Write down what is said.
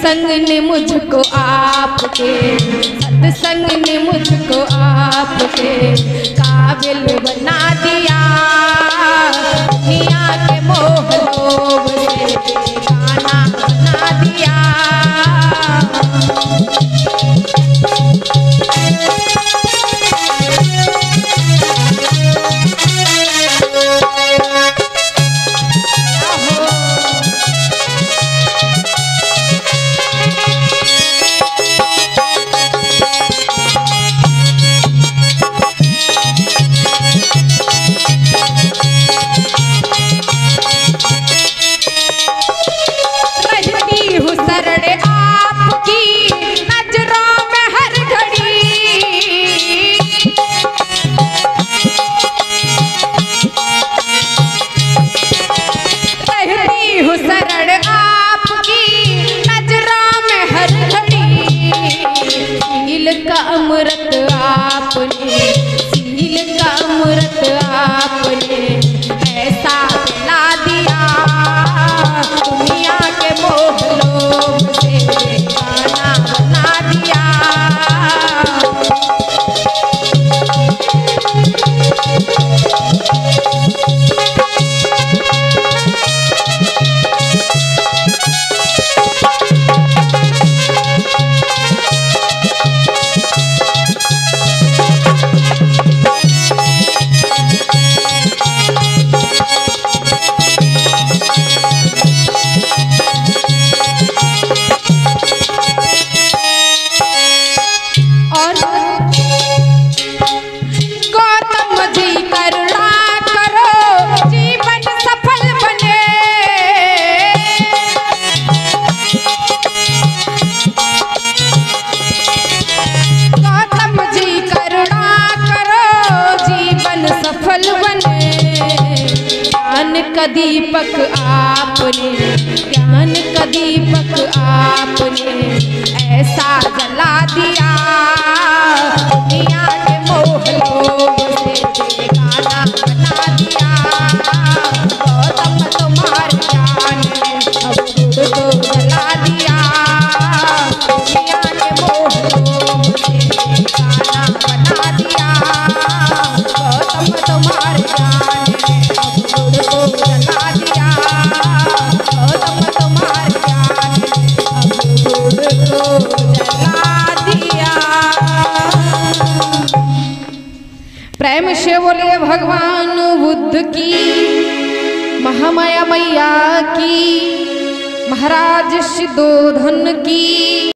सत्संग ने मुझको आपके, सत्संग ने मुझको आपके काबिल बना दिया। दुनिया के मोह लोभ से बेगाना बना दिया। अमृत आपने, सील का अमृत आपने ऐसा पिला दिया। दुनिया के मोह लोभ से बेगाना बना दिया। ज्ञान का दीपक आपने, ज्ञान का दीपक आपने ऐसा जला दिया। दुनिया के मोह लोभ से बेगाना बना दिया। गौतम तुम्हारे ज्ञान ने अब खुद को जला दिया। दुनिया के मोह लोभ से बेगाना बना दिया। गौतम तुम्हारे ज्ञान ने अब खुद को जला दिया। गौतम तुम्हारे ज्ञान ने अब खुद को जला दिया। प्रेम से बोले भगवान बुद्ध की, महामाया मैया की, महाराज सिद्धोधन की।